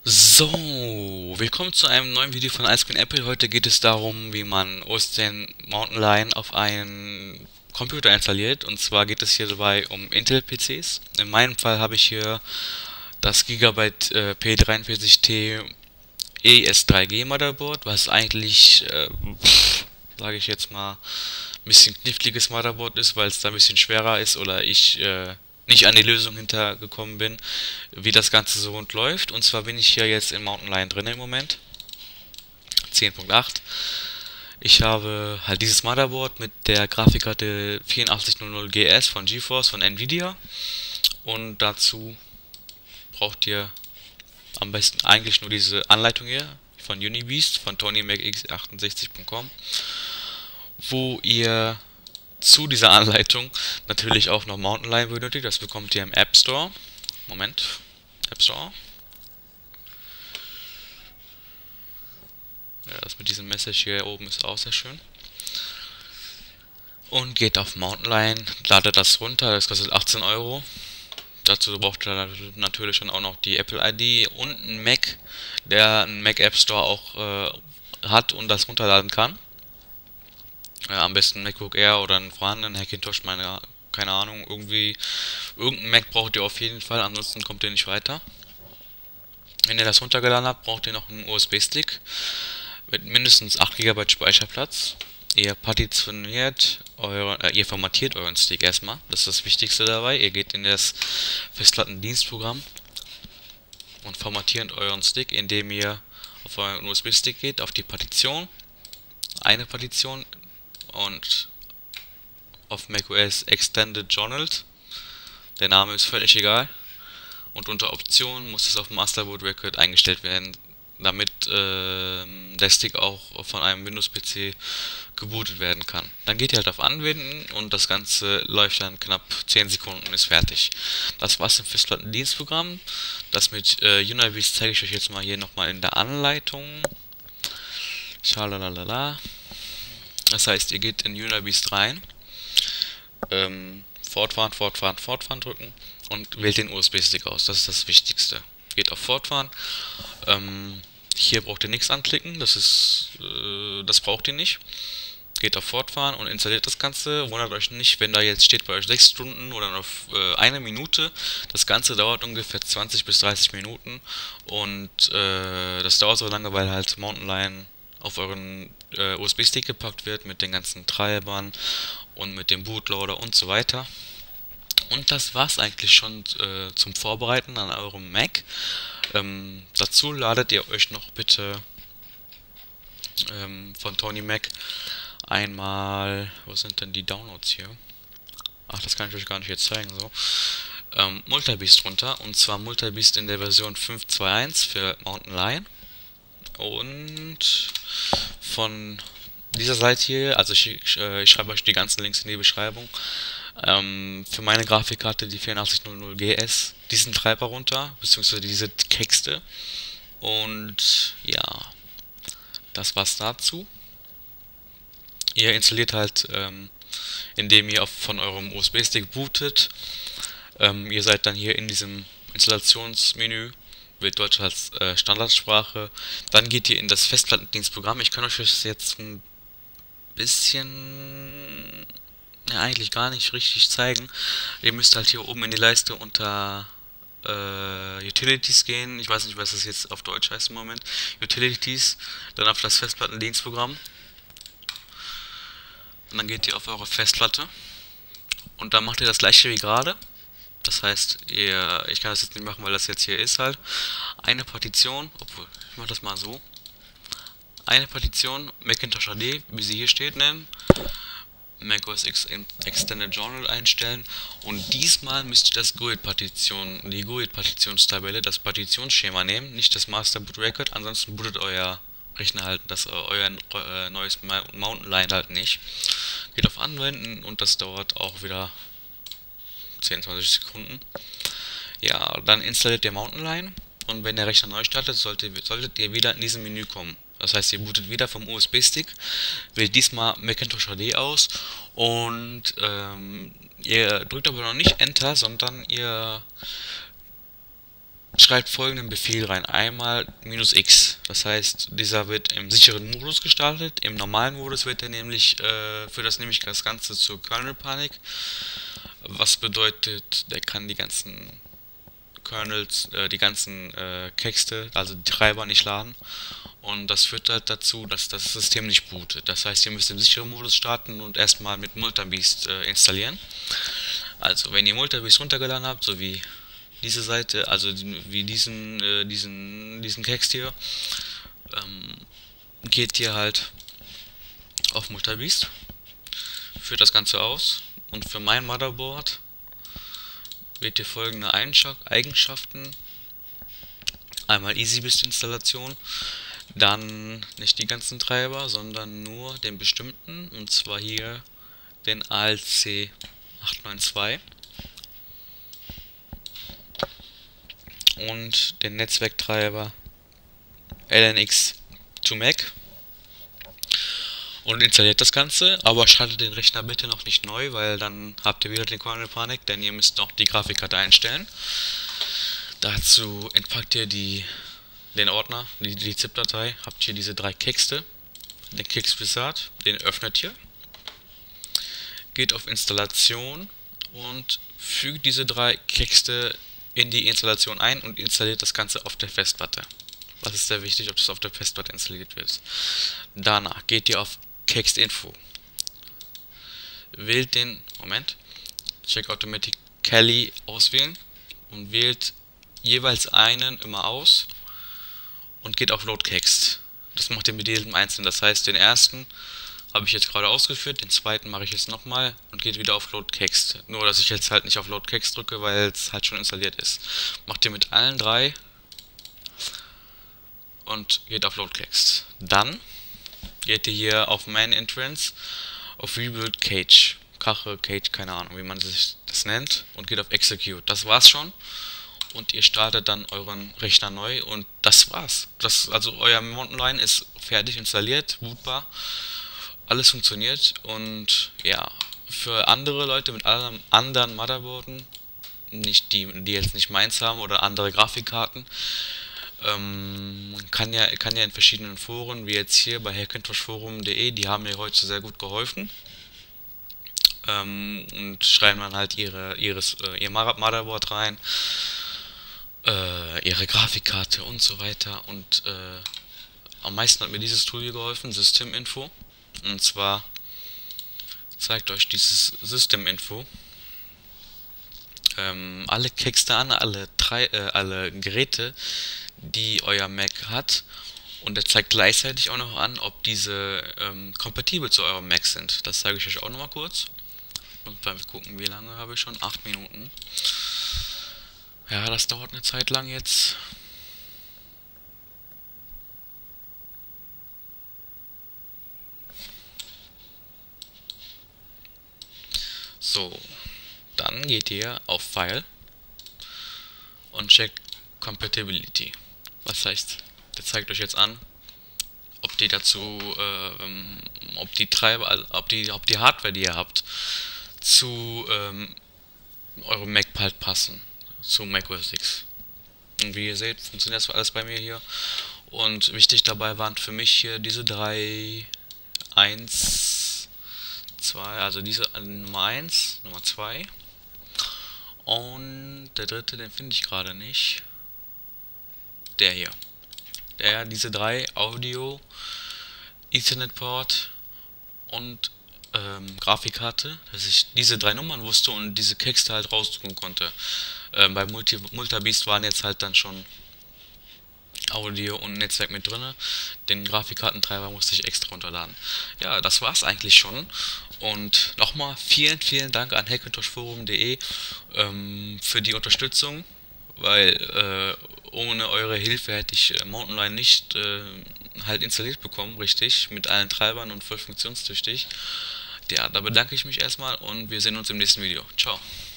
So, willkommen zu einem neuen Video von Ice Cream Apple. Heute geht es darum, wie man OS X Mountain Lion auf einen Computer installiert. Und zwar geht es hier dabei um Intel-PCs. In meinem Fall habe ich hier das Gigabyte P43T ES3G Motherboard, was eigentlich, sage ich jetzt mal, ein bisschen kniffliges Motherboard ist, weil es da ein bisschen schwerer ist oder ich nicht an die Lösung hintergekommen bin, wie das Ganze so rund läuft. Und zwar bin ich hier jetzt in Mountain Lion drin im Moment, 10.8. Ich habe halt dieses Motherboard mit der Grafikkarte 8400 GS von GeForce von Nvidia und dazu braucht ihr am besten eigentlich nur diese Anleitung hier von Unibeast von TonyMacX68.com, wo ihr zu dieser Anleitung natürlich auch noch Mountain Lion benötigt. Das bekommt ihr im App Store. Moment, App Store. Ja, das mit diesem Message hier oben ist auch sehr schön. Und geht auf Mountain Lion, ladet das runter, das kostet 18 Euro. Dazu braucht ihr natürlich dann auch noch die Apple ID und einen Mac, der einen Mac App Store auch hat und das runterladen kann. Am besten MacBook Air oder einen vorhandenen Hackintosh, keine Ahnung, irgendein Mac braucht ihr auf jeden Fall, ansonsten kommt ihr nicht weiter. Wenn ihr das runtergeladen habt, braucht ihr noch einen USB-Stick mit mindestens 8 GB Speicherplatz. Ihr formatiert euren Stick erstmal, das ist das Wichtigste dabei. Ihr geht in das Festplattendienstprogramm und formatiert euren Stick, indem ihr auf euren USB-Stick geht, auf die Partition, eine Partition und auf macOS Extended Journals. Der Name ist völlig egal. Und unter Optionen muss es auf Masterboard Record eingestellt werden, damit der Stick auch von einem Windows-PC gebootet werden kann. Dann geht ihr halt auf Anwenden und das Ganze läuft dann knapp 10 Sekunden und ist fertig. Das war's im Festplattendienstprogramm. Das mit Unibeast zeige ich euch jetzt mal hier nochmal in der Anleitung. Schalalala. Das heißt, ihr geht in Unibeast rein, fortfahren drücken und wählt den USB-Stick aus. Das ist das Wichtigste. Geht auf Fortfahren. Hier braucht ihr nichts anklicken. Das braucht ihr nicht. Geht auf Fortfahren und installiert das Ganze. Wundert euch nicht, wenn da jetzt steht bei euch 6 Stunden oder noch eine Minute. Das Ganze dauert ungefähr 20 bis 30 Minuten und das dauert so lange, weil halt Mountain Lion auf euren USB-Stick gepackt wird mit den ganzen Treibern und mit dem Bootloader und so weiter. Und das war's eigentlich schon zum Vorbereiten an eurem Mac. Dazu ladet ihr euch noch bitte von Tony Mac einmal, wo sind denn die Downloads hier? Ach, das kann ich euch gar nicht jetzt zeigen, so. Multibeast runter, und zwar Multibeast in der Version 5.2.1 für Mountain Lion. Und von dieser Seite hier, also ich schreibe euch die ganzen Links in die Beschreibung, für meine Grafikkarte die 8400 GS diesen Treiber runter, beziehungsweise diese Texte. Und ja, das war's dazu. Ihr installiert halt, indem ihr von eurem USB-Stick bootet. Ihr seid dann hier in diesem Installationsmenü, wählt Deutsch als Standardsprache. Dann geht ihr in das Festplattendienstprogramm. Ich kann euch das jetzt ein bisschen, ja, eigentlich gar nicht richtig zeigen. Ihr müsst halt hier oben in die Leiste unter Utilities gehen. Ich weiß nicht, was das jetzt auf Deutsch heißt im Moment. Utilities, dann auf das Festplattendienstprogramm. Und dann geht ihr auf eure Festplatte. Und dann macht ihr das gleiche wie gerade. Das heißt, ich kann das jetzt nicht machen, weil das jetzt hier ist halt. Eine Partition, obwohl, ich mache das mal so. Eine Partition, Macintosh AD, wie sie hier steht, nennen. macOS Extended Journal einstellen. Und diesmal müsst ihr die GUID-Partitionstabelle, das Partitionsschema nehmen, nicht das Master Boot Record, ansonsten bootet euer Rechner halt euer neues Mountain Lion halt nicht. Geht auf Anwenden und das dauert auch wieder 10, 20 Sekunden. Ja, dann installiert ihr Mountain Lion und wenn der Rechner neu startet, solltet ihr wieder in diesem Menü kommen. Das heißt, ihr bootet wieder vom USB-Stick, wählt diesmal Macintosh HD aus und ihr drückt aber noch nicht Enter, sondern ihr schreibt folgenden Befehl rein. Einmal -x. Das heißt, dieser wird im sicheren Modus gestartet. Im normalen Modus wird er nämlich, führt das nämlich das Ganze zur Kernel-Panik. Was bedeutet, der kann die ganzen Kernels, die ganzen Texte, also die Treiber nicht laden. Und das führt halt dazu, dass das System nicht bootet. Das heißt, ihr müsst im sicheren Modus starten und erstmal mit Multibeast installieren. Also, wenn ihr Multibeast runtergeladen habt, so wie diese Seite, also wie diesen Text hier, geht ihr halt auf Multibeast, führt das Ganze aus und für mein Motherboard wählt ihr folgende Eigenschaften. Einmal EasyBIS-Installation, dann nicht die ganzen Treiber, sondern nur den bestimmten, und zwar hier den ALC 892 und den Netzwerktreiber LNX to Mac und installiert das Ganze, aber schaltet den Rechner bitte noch nicht neu, weil dann habt ihr wieder den Kernel-Panik, denn ihr müsst noch die Grafikkarte einstellen. Dazu entpackt ihr den Ordner, die ZIP-Datei, habt hier diese 3 Texte, den Kekswizard, den öffnet ihr, geht auf Installation und fügt diese 3 Texte in die Installation ein und installiert das Ganze auf der Festplatte. Das ist sehr wichtig, ob das auf der Festplatte installiert wird. Danach geht ihr auf Kextinfo, wählt den, Check Automatically auswählen und wählt jeweils einen immer aus und geht auf Load Text. Das macht ihr mit jedem einzelnen. Das heißt, den ersten habe ich jetzt gerade ausgeführt, den zweiten mache ich jetzt nochmal und geht wieder auf Load Text. Nur, dass ich jetzt halt nicht auf Load Text drücke, weil es halt schon installiert ist. Macht ihr mit allen 3 und geht auf Load Text. Dann geht ihr hier auf Main Entrance, auf Rebuild Cage. Cage, keine Ahnung, wie man sich das nennt, und geht auf Execute. Das war's schon. Und ihr startet dann euren Rechner neu und das war's. Also euer Mountain Lion ist fertig installiert, bootbar, alles funktioniert. Und ja, für andere Leute mit anderen Motherboarden, nicht die jetzt nicht meins haben oder andere Grafikkarten, kann ja in verschiedenen Foren, wie jetzt hier bei hackintoshforum.de, die haben mir heute sehr gut geholfen. Und schreiben dann halt ihr Motherboard rein, ihre Grafikkarte und so weiter. Und am meisten hat mir dieses Tool hier geholfen, Systeminfo. Und zwar zeigt euch dieses Systeminfo alle Texte an, alle Geräte, die euer Mac hat. Und er zeigt gleichzeitig auch noch an, ob diese kompatibel zu eurem Mac sind. Das zeige ich euch auch noch mal kurz. Und beim gucken, wie lange habe ich schon? 8 Minuten. Ja, das dauert eine Zeit lang jetzt. So, dann geht ihr auf File und checkt Compatibility. Was heißt, der zeigt euch jetzt an, ob die ob die Treiber, also ob die Hardware, die ihr habt, zu eurem Mac halt passen, zu macOS X. Und wie ihr seht, funktioniert das alles bei mir hier. Und wichtig dabei waren für mich hier diese 3, 1, 2, also diese Nummer 1, Nummer 2. Und der dritte, den finde ich gerade nicht. Der hier. Diese 3, Audio, Ethernet Port und Grafikkarte, dass ich diese 3 Nummern wusste und diese Texte halt raussuchen konnte. Bei Multibeast waren jetzt halt dann schon Audio und Netzwerk mit drinne. Den Grafikkartentreiber musste ich extra runterladen. Ja, das war's eigentlich schon. Und nochmal vielen Dank an hackintoshforum.de für die Unterstützung, weil ohne eure Hilfe hätte ich Mountain Lion nicht halt installiert bekommen, richtig, mit allen Treibern und voll funktionstüchtig. Ja, da bedanke ich mich erstmal und wir sehen uns im nächsten Video. Ciao.